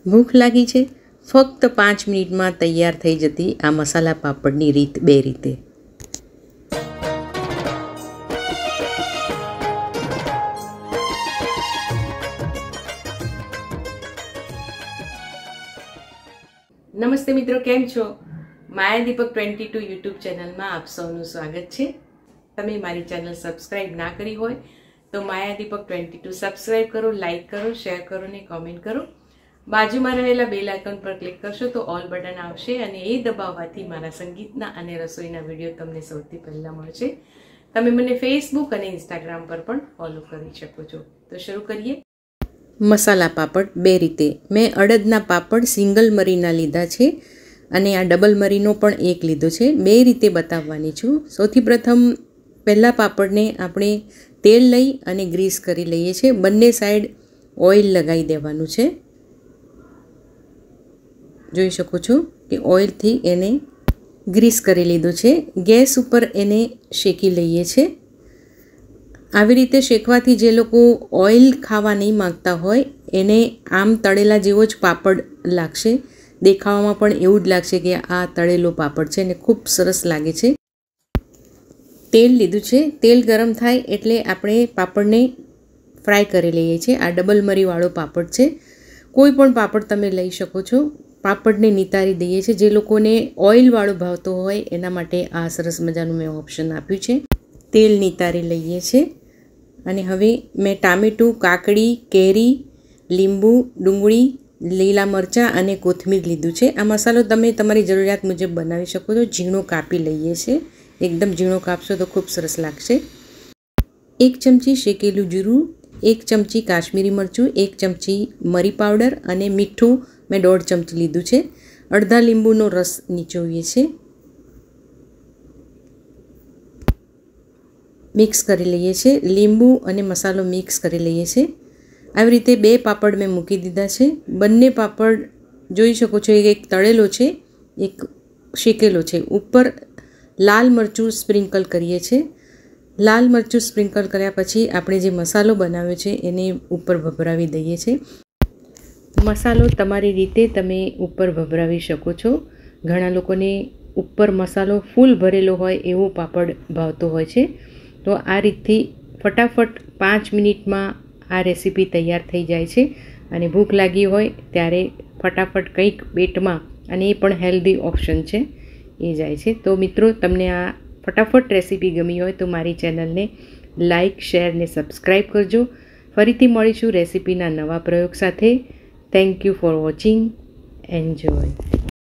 ભૂખ લાગી છે? ફક્ત 5 મિનિટમાં તૈયાર થઈ જતી આ મસાલા પાપડની રીત 2 રીતે. નમસ્તે મિત્રો, કેમ છો? માયા દીપક 22 યુટ્યુબ ચેનલમાં આપ સૌનું સ્વાગત છે. તમે મારી ચેનલ સબસ્ક્રાઈબ ના કરી હોય તો માયા દીપક 22 સબસ્ક્રાઈબ કરો, લાઈક કરો, શેર કરો ને કોમેન્ટ કરો. બાજુમાં રહેલા બેલ આઇકન પર ક્લિક કરશો તો ઓલ બટન આવશે અને એ દબાવવાથી મારા સંગીતના અને રસોઈના વિડીયો તમને સૌથી પહેલાં મળશે. તમે મને ફેસબુક અને ઇન્સ્ટાગ્રામ પર પણ ફોલો કરી શકો છો. તો શરૂ કરીએ. મસાલા પાપડ 2 રીતે. મેં અડદના પાપડ સિંગલ મરીના લીધા છે અને આ ડબલ મરીનો પણ એક લીધો છે. 2 રીતે બતાવવાની છું. સૌથી પ્રથમ પહેલાં પાપડને આપણે તેલ લઈ અને ગ્રીસ કરી લઈએ છીએ. બંને સાઈડ ઓઇલ લગાવી દેવાનું છે. જોઈ શકો છો કે ઓઇલથી એને ગ્રીસ કરી લીધું છે. ગેસ ઉપર એને શેકી લઈએ છીએ. આવી રીતે શેકવાથી જે લોકો ઓઇલ ખાવા નહીં માગતા હોય એને આમ તળેલા જેવો જ પાપડ લાગશે. દેખાવામાં પણ એવું જ લાગશે કે આ તળેલો પાપડ છે અને ખૂબ સરસ લાગે છે. તેલ લીધું છે. તેલ ગરમ થાય એટલે આપણે પાપડને ફ્રાય કરી લઈએ છીએ. આ ડબલ મરીવાળો પાપડ છે. કોઈ પણ પાપડ તમે લઈ શકો છો. પાપડને નિતારી દઈએ છીએ. જે લોકોને ઓઇલવાળો ભાવતો હોય એના માટે આ સરસ મજાનું મેં ઓપ્શન આપ્યું છે. તેલ નિતારી લઈએ છીએ અને હવે મેં ટામેટું, કાકડી, કેરી, લીંબુ, ડુંગળી, લીલા મરચાં અને કોથમીર લીધું છે. આ મસાલો તમે તમારી જરૂરિયાત મુજબ બનાવી શકો છો. ઝીણો કાપી લઈએ છીએ. એકદમ ઝીણો કાપશો તો ખૂબ સરસ લાગશે. 1 ચમચી શેકેલું જીરું, 1 ચમચી કાશ્મીરી મરચું, 1 ચમચી મરી પાવડર અને મીઠું મેં 1.5 ચમચી લીધું છે. અડધા લીંબુનો રસ નીચોવીએ છીએ. મિક્સ કરી લઈએ છીએ. લીંબુ અને મસાલો મિક્સ કરી લઈએ છીએ. આવી રીતે 2 પાપડ મેં મૂકી દીધા છે. બંને પાપડ જોઈ શકો છો, એક તળેલો છે, એક શેકેલો છે. ઉપર લાલ મરચું સ્પ્રિંકલ કરીએ છીએ. લાલ મરચું સ્પ્રિંકલ કર્યા પછી આપણે જે મસાલો બનાવ્યો છે એને ઉપર ભભરાવી દઈએ છીએ. મસાલો તમારી રીતે તમે ઉપર ભભરાવી શકો છો. ઘણા લોકોને ઉપર મસાલો ફૂલ ભરેલો હોય એવો પાપડ ભાવતો હોય છે. તો આ રીતથી ફટાફટ 5 મિનિટમાં આ રેસીપી તૈયાર થઈ જાય છે અને ભૂખ લાગી હોય ત્યારે ફટાફટ કંઈક પેટમાં, અને એ પણ હેલ્ધી ઓપ્શન છે, એ જાય છે. તો મિત્રો, તમને આ ફટાફટ રેસીપી ગમી હોય તો મારી ચેનલને લાઈક, શેર ને સબસ્ક્રાઈબ કરજો. ફરીથી મળીશું રેસીપીના નવા પ્રયોગ સાથે. Thank you for watching. Enjoy.